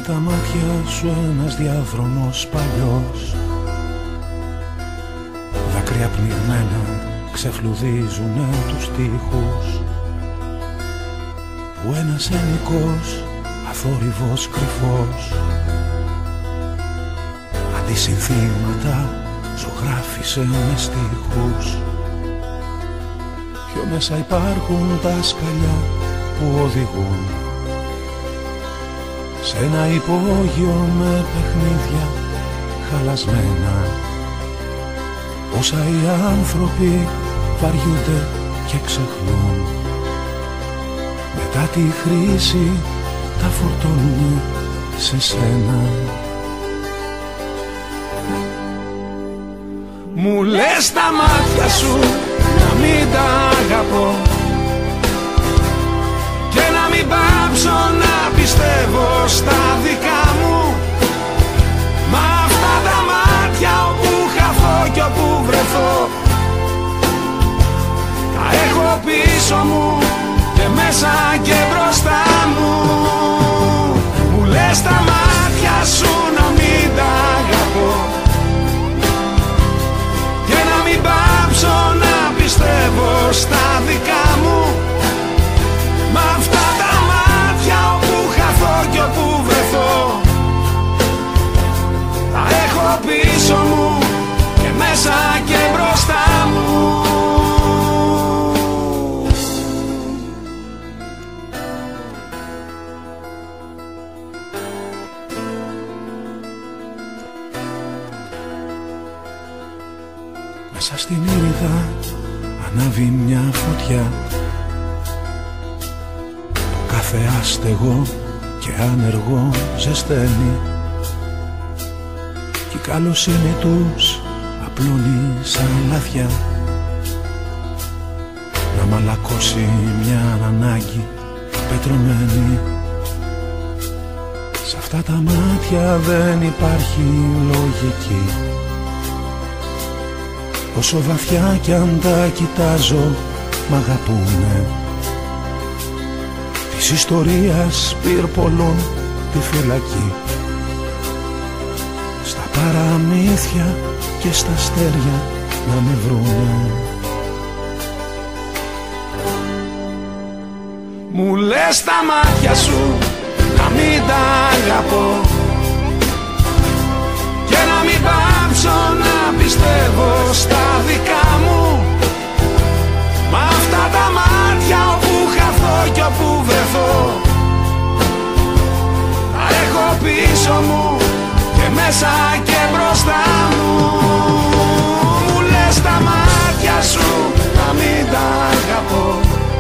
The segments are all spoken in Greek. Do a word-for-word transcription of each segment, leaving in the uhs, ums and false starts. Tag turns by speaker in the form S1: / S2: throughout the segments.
S1: τα μάτια σου ένας διάδρομος παλιός. Δάκρυα πνιγμένα ξεφλουδίζουνε τους τοίχους, που ένας ενικός αθόρυβος κρυφός αντισυνθήματα ζωγράφισε με στίχους. Πιο μέσα υπάρχουν τα σκαλιά που οδηγούν σε ένα υπόγειο με παιχνίδια χαλασμένα. Όσα οι άνθρωποι βαριούνται και ξεχνούν, μετά τη χρήση τα φορτώνουν σε σένα. Μου λες τα μάτια σου να μην τα αγαπώ και να μην πάψω να πιστεύω στα δικά μου. Μα αυτά τα μάτια όπου χαθώ κι όπου βρεθώ τα έχω πίσω μου και μέσα και μπροστά μου. Μου λες τα μάτια σου να μην τα αγαπώ και να μην πάψω να πιστεύω στα δικά μου. Μα αυτά τα μάτια όπου χαθώ κι όπου βρεθώ τα έχω πίσω μου και μέσα και μπροστά μου. Μέσα στην ήρυδα ανάβει μια φωτιά, το κάθε άστεγο και άνεργο ζεσταίνει κι η καλοσύνη τους απλώνει σαν λάθια να μαλακώσει μια ανάγκη πετρωμένη. Σ' αυτά τα μάτια δεν υπάρχει λογική, όσο βαθιά κι αν τα κοιτάζω μ' αγαπούνε. Της ιστορίας πυρπολών τη φυλακή, στα παραμύθια και στα αστέρια να με βρούνε. Μου λες τα μάτια σου να μην τα αγαπώ και να μην πάψω να πιστεύω στα δικά μου. Μα αυτά τα μάτια όπου χαθώ κι όπου βρεθώ τα έχω πίσω μου και μέσα και μπροστά μου. Μου λες τα μάτια σου να μην τα αγαπώ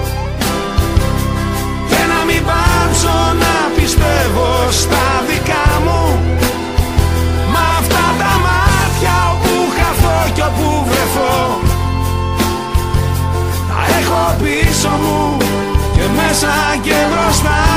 S1: και να μην πάψω να πιστεύω στα δικά μου. Μα αυτά τα μάτια όπου χαθώ κι όπου βρεθώ τα έχω πίσω μου και μέσα και μπροστά